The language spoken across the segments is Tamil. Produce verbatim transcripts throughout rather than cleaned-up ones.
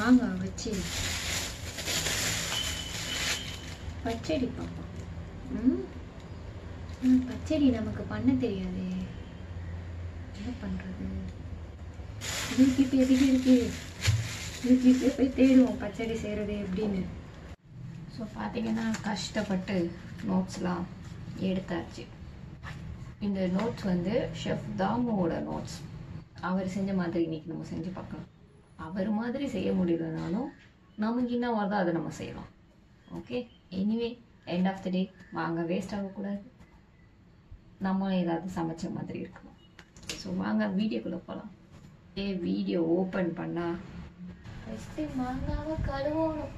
மாங்காய் வச்சு பச்சடி பார்ப்போம். ம் பச்சடி நமக்கு பண்ண தெரியாது, என்ன பண்ணுறது? யூடியூப் எதுக்கு இருக்கு, யூடியூப்ல போய் தேடுவோம் பச்சடி செய்கிறது எப்படின்னு. ஸோ பார்த்தீங்கன்னா கஷ்டப்பட்டு நோட்ஸ்லாம் எடுத்தாச்சு. இந்த நோட்ஸ் வந்து ஷெஃப் தாமுவோட நோட்ஸ். அவர் செஞ்ச மாதிரி இன்னைக்கு நம்ம செஞ்சு பார்க்கலாம். அவர் மாதிரி செய்ய முடியலனாலும் நமக்கு என்ன வருதோ அதை நம்ம செய்யலாம். Okay, anyway end of the day வாங்க வேஸ்ட் ஆகக்கூடாது, நம்ம ஏதாவது சமைச்ச மாதிரி இருக்கணும். ஸோ வாங்க வீடியோக்குள்ளே போகலாம். ஏ வீடியோ ஓப்பன் பண்ணால் ஃபஸ்ட்டு மாங்காவை கழுவணும்.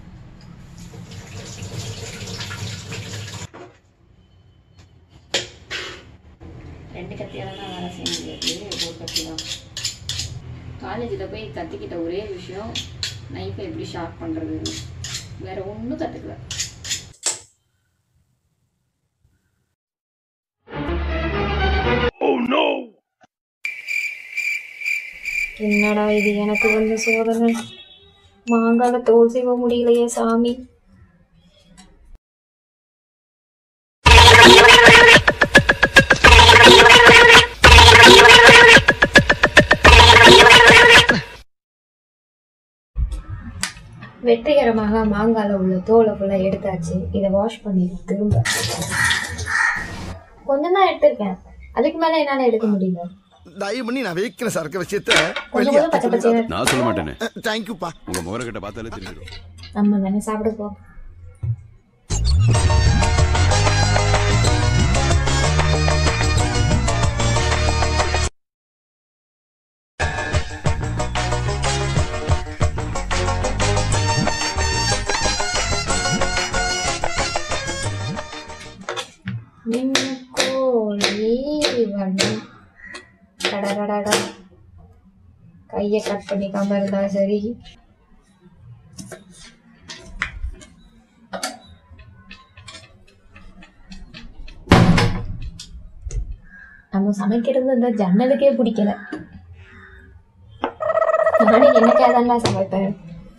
ரெண்டு கத்தியால தான் வேலை செய்ய முடியாது, ஒரு கத்தி தான். காலேஜில் போய் கற்றுக்கிட்ட ஒரே விஷயம் நைஃபை எப்படி ஷார்ப் பண்ணுறது, வேற ஒன்றும் கற்றுக்கல. என்னடா இது எனக்கு வந்து சோதனை, மாங்கால தோல் செய்ய முடியலையே சாமி. வெற்றிகரமாக மாங்கால உள்ள தோலை ஃபுல்லாக எடுத்தாச்சு. இதை வாஷ் பண்ணி திரும்ப கொஞ்சம் தான் எடுத்திருக்கேன், அதுக்கு மேலே என்னால் எடுக்க முடியல. தயவு பண்ணி நான் வைக்கிற சரக்கு விஷயத்தை நான் சொல்ல மாட்டேனே. தேங்க்யூப்பா. உங்க முகர கிட்ட பார்த்தாலே தெரிஞ்சிடும். நம்ம தானே சாப்பிட போ. கையை கட் பண்ணிக்காம இருந்தா சரி. நம்ம சமைக்கிறது இந்த ஜன்னலுக்கே பிடிக்கல. நானே என்னைக்காதான் சமைப்பேன்.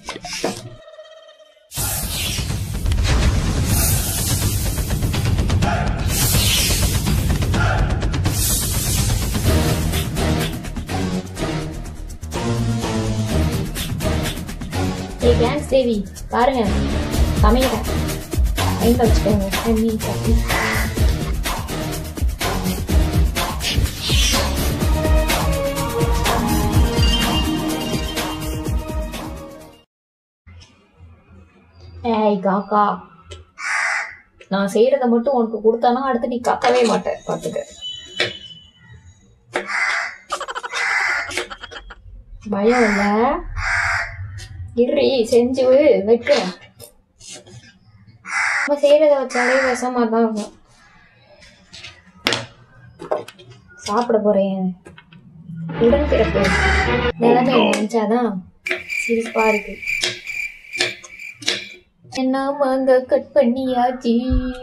கேன்ஸ் தேவி பாருங்க, சமைக்கிறேன், கையில் வச்சுக்கோங்க. தண்ணி சட்டி ஏய் காக்கா, நான் செய்யறத மட்டும் உனக்கு கொடுத்தானா அடுத்து நீ காக்கவே மாட்டேன், பார்த்துக்க. பயம் இல்ல, இரு செஞ்சு வைக்கிறேன். நம்ம செய்யறத வச்சாலே விஷமா தான் இருக்கும். சாப்பிட போறேன், உடன் பிறப்பு நிலைமை நினைச்சாதான் சிரிப்பா இருக்கு. என்ன மாங்க கட் பண்ணியாச்சு,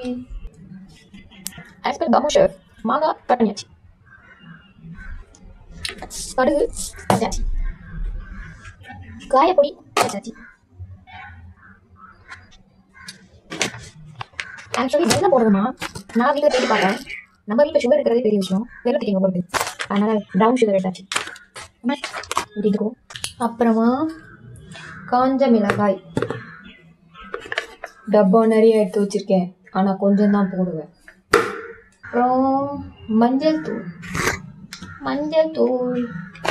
மாங்காய் கட் பண்ணியாச்சு, கடுகு வச்சாச்சு, காயப்பொடி வச்சாச்சு. ஆக்சுவலி வெள்ளம் போடுறதுமா, நான் வீட்டில் தேடி பார்த்தேன். நம்ம வீட்டில் சுகர் இருக்கிறதே பெரிய விஷயம், வெள்ளம் தேங்க போடுறது. அதனால ப்ரௌன் சுகர் எடுத்தாச்சு. ஊற்றிட்டுக்கோ. அப்புறமா காஞ்ச மிளகாய் டப்பா நிறைய எடுத்து வச்சிருக்கேன், ஆனால் கொஞ்சம் தான் போடுவேன். அப்புறம் மஞ்சள் தூள், மஞ்சள் தூள்,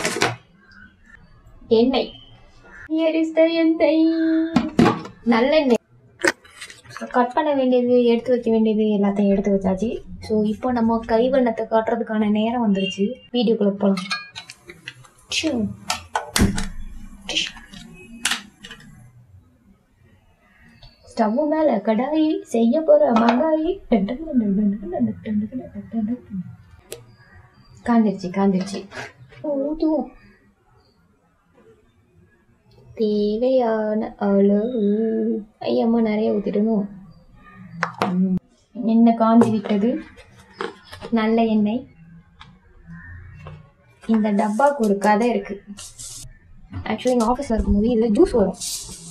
எண்ணெய், எண்ணெய், நல்லெண்ணெய். கட் பண்ண வேண்டியது, எடுத்து வைக்க வேண்டியது எல்லாத்தையும் எடுத்து வச்சாச்சு. ஸோ இப்போ நம்ம கைவண்ணத்தை காட்டுறதுக்கான நேரம் வந்துருச்சு. வீடியோக்குள்ள போகலாம். ஸ்டவ் மேல கடாயி, செய்ய போற மங்காயி காஞ்சிருச்சு காஞ்சிருச்சு ஊதுவோம். தேவையான அளவு, ஐயம்மா நிறைய ஊத்திடணும். எண்ணெய் காஞ்சி விட்டது, நல்ல எண்ணெய். இந்த டப்பாக்கு ஒரு கதை இருக்கு. ஆக்சுவலி எங்கள் ஆஃபீஸில் இருக்கும்போது இதில் ஜூஸ் வரும்.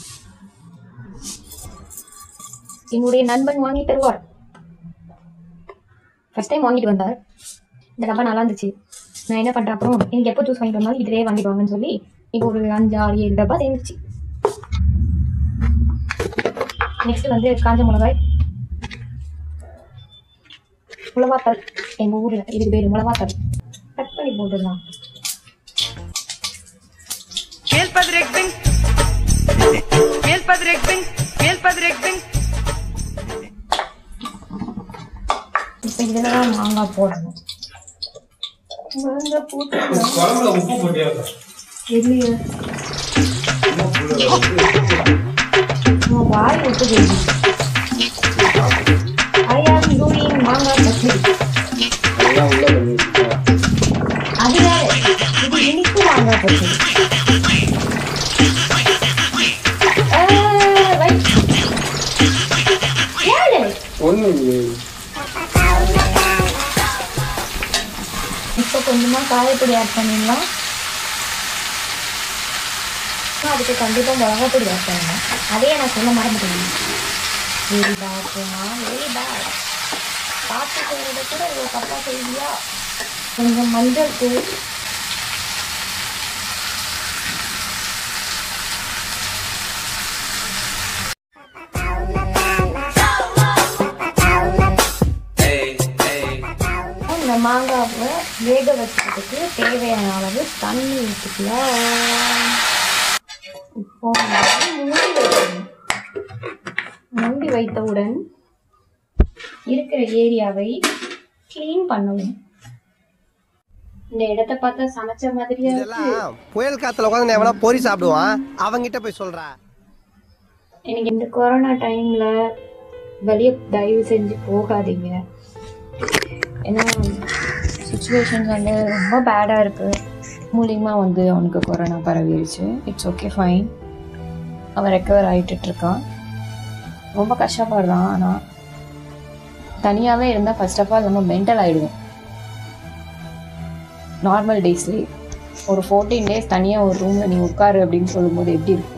என்னுடைய நண்பன் வாங்கி தருவார். ஃபர்ஸ்ட் டைம் வாங்கிட்டு வந்தார். இந்த டப்பா நல்லா இருந்துச்சு. நான் என்ன பண்ணுறேன், அப்புறம் எனக்கு எப்போ ஜூஸ் வாங்கிட்டு வந்தாலும் இதிலே வாங்கிட்டு வாங்கன்னு சொல்லி இப்போ ஒரு அஞ்சு ஆறு ஏழு டப்பா சேர்ந்துச்சு. நெக்ஸ்ட் வந்து காஞ்ச மிளகாய், மிளகாத்தல். எங்கள் ஊரில் இதுக்கு பேர் மிளகாத்தல். கட் பண்ணி போட்டுடலாம். இப்போ இதில் தான் மாங்காய் போடணும். மாங்காய் போட்டு இல்லையே வாய் விட்டு போயிடுது. I am doing மாங்காய் பச்சடி. அது வேற, இது இனிப்பு மாங்காய் பச்சடி. இப்போ கொஞ்சமா காயப்பொடி ஆட் பண்ணிடலாம். அதுக்கு கண்டிப்பா மிளகாப்பொடி ஆட் பண்ணணும். அதே நான் சொல்ல மறந்துட்டேன். வெரி பேட்மா வெரி பேட். பார்த்து செய்யறத கூட இவ்வளோ தப்பா செய்வியா? கொஞ்சம் மஞ்சள் தூள், இந்த மாங்காவை வேக வச்சுக்கிறதுக்கு தேவையான அளவு தண்ணி ஊற்றிக்கலாம். இப்போ மூடி வைக்கணும். மூடி வைத்தவுடன் இருக்கிற ஏரியாவை கிளீன் பண்ணணும். இந்த இடத்த பார்த்தா சமைச்ச மாதிரியா இருக்கு. புயல் காத்துல உட்காந்து எவனா பொரி சாப்பிடுவான், அவங்கிட்ட போய் சொல்றா. எனக்கு இந்த கொரோனா டைம்ல வெளியே தயவு செஞ்சு போகாதீங்க. ஏன்னா சுச்சுவேஷன்ஸ் வந்து ரொம்ப பேடாக இருக்குது. மூலியமாக வந்து அவனுக்கு கொரோனா பரவிடுச்சு. இட்ஸ் ஓகே ஃபைன், அவன் ரெக்கவர் ஆகிட்டுருக்கான். ரொம்ப கஷ்டப்படுறான். ஆனால் தனியாகவே இருந்தால் ஃபர்ஸ்ட் ஆஃப் ஆல் நம்ம மென்டல் ஆகிடுவோம். நார்மல் டேஸ்லேயே ஒரு ஃபோர்டீன் டேஸ் தனியாக ஒரு ரூமில் நீ உட்காரு அப்படின்னு சொல்லும்போது எப்படி இருக்கும்?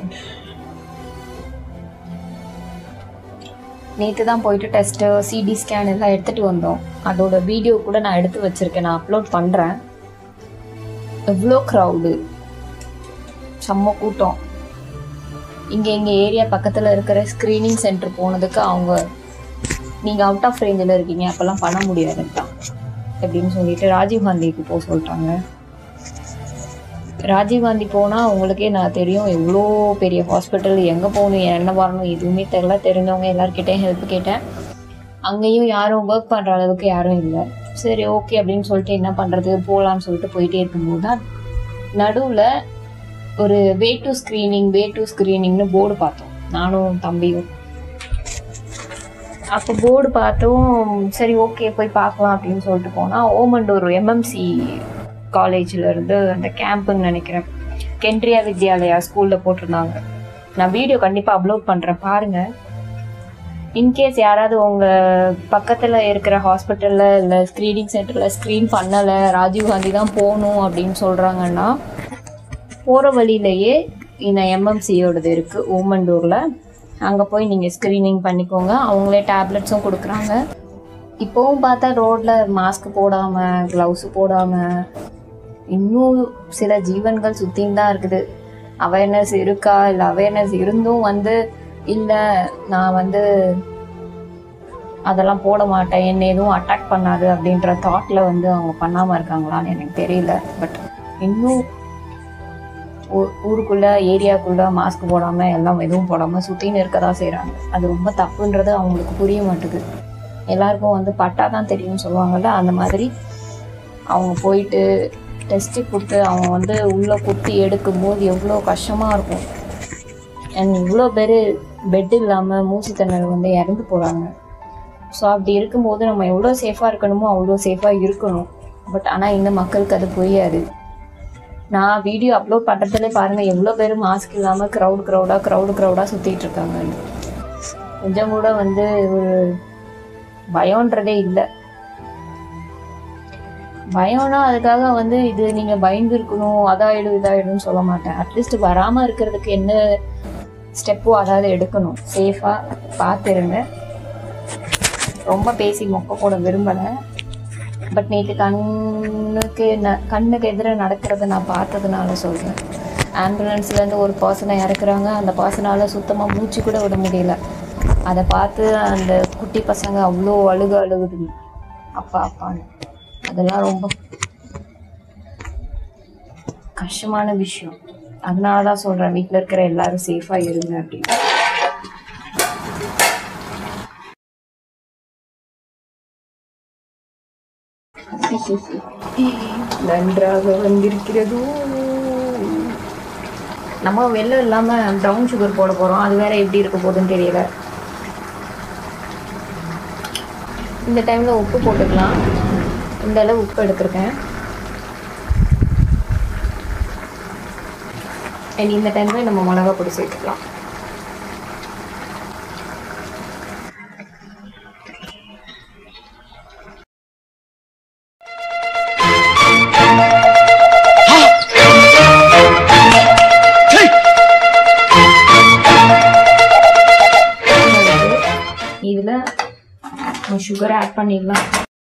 நேற்று தான் போயிட்டு டெஸ்ட்டு சிடி ஸ்கேன் எல்லாம் எடுத்துகிட்டு வந்தோம். அதோட வீடியோ கூட நான் எடுத்து வச்சுருக்கேன், நான் அப்லோட் பண்ணுறேன். எவ்வளோ க்ரௌடு, செம்ம கூட்டம். இங்கே எங்கள் ஏரியா பக்கத்தில் இருக்கிற ஸ்க்ரீனிங் சென்டர் போனதுக்கு அவங்க நீங்கள் அவுட் ஆஃப் ரேஞ்சில் இருக்கீங்க, அப்போல்லாம் பண்ண முடியாதுன்ட்டான் அப்படின்னு சொல்லிட்டு ராஜீவ்காந்திக்கு போக சொல்லிட்டாங்க. ராஜீவ்காந்தி போனால் உங்களுக்கே நான் தெரியும் எவ்வளோ பெரிய ஹாஸ்பிட்டல், எங்கே போகணும் என்ன வரணும் எதுவுமே தெரியல. தெரிஞ்சவங்க எல்லாருக்கிட்டையும் ஹெல்ப் கேட்டேன். அங்கேயும் யாரும் ஒர்க் பண்ணுற அளவுக்கு யாரும் இல்லை. சரி ஓகே அப்படின்னு சொல்லிட்டு என்ன பண்ணுறது போகலான்னு சொல்லிட்டு போயிட்டே இருக்கும்போது தான் நடுவில் ஒரு way to screening way to ஸ்க்ரீனிங்னு போர்டு பார்த்தோம், நானும் தம்பியும். அப்போ போர்டு பார்த்தோம். சரி ஓகே போய் பார்க்கலாம் அப்படின்னு சொல்லிட்டு போனால் ஓமண்டூர் எம்எம்சி காலேஜில் இருந்து அந்த கேம்புன்னு நினைக்கிறேன், கென்ட்ரியா வித்யாலயா ஸ்கூலில் போட்டிருந்தாங்க. நான் வீடியோ கண்டிப்பாக அப்லோட் பண்ணுறேன், பாருங்கள். இன்கேஸ் யாராவது உங்கள் பக்கத்தில் இருக்கிற ஹாஸ்பிட்டலில் இல்லை ஸ்க்ரீனிங் சென்டரில் ஸ்க்ரீன் பண்ணலை, ராஜீவ்காந்தி தான் போகணும் அப்படின்னு சொல்கிறாங்கன்னா போகிற வழியிலேயே இந்த எம்எம்சியோடது இருக்குது ஓமண்டூரில். அங்கே போய் நீங்கள் ஸ்க்ரீனிங் பண்ணிக்கோங்க. அவங்களே டேப்லெட்ஸும் கொடுக்குறாங்க. இப்போவும் பார்த்தா ரோட்டில் மாஸ்க் போடாமல் க்ளவுஸு போடாமல் இன்னும் சில ஜீவன்கள் சுற்றின்னு தான் இருக்குது. அவேர்னஸ் இருக்கா, இல்லை அவேர்னஸ் இருந்தும் வந்து இல்லை நான் வந்து அதெல்லாம் போட மாட்டேன், என்னை எதுவும் அட்டாக் பண்ணாது அப்படின்ற தாட்டில் வந்து அவங்க பண்ணாமல் இருக்காங்களான்னு எனக்கு தெரியல. பட் இன்னும் ஊருக்குள்ளே ஏரியாக்குள்ளே மாஸ்க் போடாமல் எல்லாம் எதுவும் போடாமல் சுற்றின்னு இருக்க தான் செய்கிறாங்க. அது ரொம்ப தப்புன்றது அவங்களுக்கு புரிய மாட்டுது. எல்லாருக்கும் வந்து பட்டா தான் தெரியும்னு சொல்லுவாங்கள்ல, அந்த மாதிரி அவங்க போயிட்டு டெஸ்ட்டு கொடுத்து அவங்க வந்து உள்ளே குத்தி எடுக்கும்போது எவ்வளோ கஷ்டமாக இருக்கும். அண்ட் இவ்வளோ பேர் பெட் இல்லாமல் மூச்சு திணறல் வந்து இறந்து போகிறாங்க. ஸோ அப்படி இருக்கும்போது நம்ம எவ்வளோ சேஃபாக இருக்கணுமோ அவ்வளோ சேஃபாக இருக்கணும். பட் ஆனால் இந்த மக்களுக்கு அது புரியாது. நான் வீடியோ அப்லோட் பண்ணுறதுலே பாருங்கள் எவ்வளோ பேர் மாஸ்க் இல்லாமல் க்ரௌட் க்ரௌடாக க்ரௌடு க்ரௌடாக சுற்றிட்டு இருக்காங்க. கொஞ்சம் கூட வந்து ஒரு பயம்ன்றதே இல்லை. பயம்னா அதுக்காக வந்து இது நீங்கள் பயந்து இருக்கணும் அதாயிடும் இதாயிடும்னு சொல்ல மாட்டேன். அட்லீஸ்ட் வராமல் இருக்கிறதுக்கு என்ன ஸ்டெப்போ அதாவது எடுக்கணும். சேஃபாக பார்த்துருங்க. ரொம்ப பேசி மொக்க போட விரும்பலை. பட் நேற்று கண்ணுக்கு ந கண்ணுக்கு எதிர நடக்கிறத நான் பார்த்ததுனால சொல்கிறேன். ஆம்புலன்ஸ்லேருந்து ஒரு பர்சனை இறக்குறாங்க. அந்த பர்சனால் சுத்தமாக மூச்சு கூட விட முடியல. அதை பார்த்து அந்த குட்டி பசங்க அவ்வளோ அழுக அழுகுது அப்பா அப்பான்னு. அதெல்லாம் ரொம்ப கஷ்டமான விஷயம். அதனால தான் சொல்கிறேன் வீட்டில் இருக்கிற எல்லாரும் சேஃபாக இருங்க அப்படின்னு. நன்றாக வந்திருக்கிறது. நம்ம வெள்ளம் இல்லாமல் ப்ரௌன் சுகர் போட போகிறோம். அது வேற எப்படி இருக்க போகுதுன்னு தெரியல. இந்த டைமில் உப்பு போட்டுக்கலாம். இந்த அளவு உப்பு எடுத்துருக்கேன். அண்ட் இந்த டைமில் நம்ம மிளகா பொடி சேர்த்துக்கலாம். இதில் சுகர் ஆட் பண்ணிடலாம்.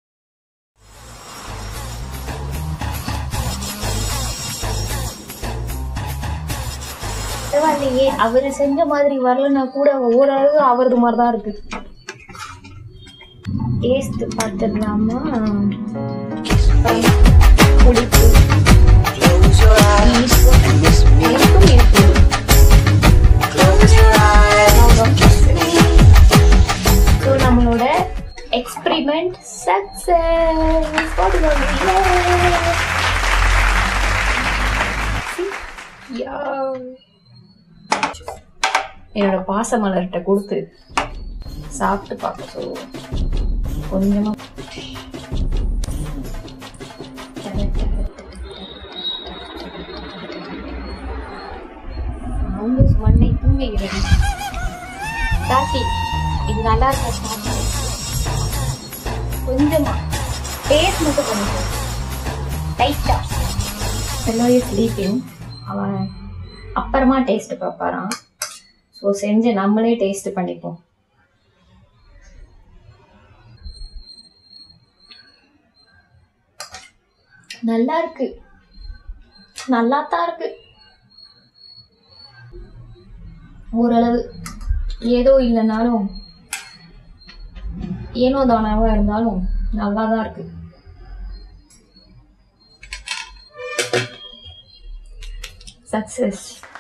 பரவாயில்லையே, அவர் செஞ்ச மாதிரி வரலன்னா கூட ஓரளவு அவரது மாதிரி தான் இருக்கு. டேஸ்ட் பார்த்துடலாமா? புளிப்பு நம்மளோட எக்ஸ்பெரிமெண்ட் சக்சஸ். என்னோட பாசமலர்கிட்ட கொடுத்து சாப்பிட்டு பார்க்க சொல்லுவோம். கொஞ்சமா மண்ணை தூங்குகிறது. காசி இது நல்லா இருக்கா? கொஞ்சமா டேஸ்ட் மட்டும் பண்ணிக்கோ. டைட்டா எல்லோரும் ஸ்லீப்பிங். அவன் அப்புறமா டேஸ்ட் பார்ப்பாரான். ஸோ செஞ்சு நம்மளே டேஸ்ட் பண்ணிப்போம். நல்லா இருக்கு, நல்லா தான் இருக்கு. ஓரளவு ஏதோ இல்லைனாலும் ஏனோ தானாவா இருந்தாலும் நல்லா தான் இருக்கு. சக்சஸ்.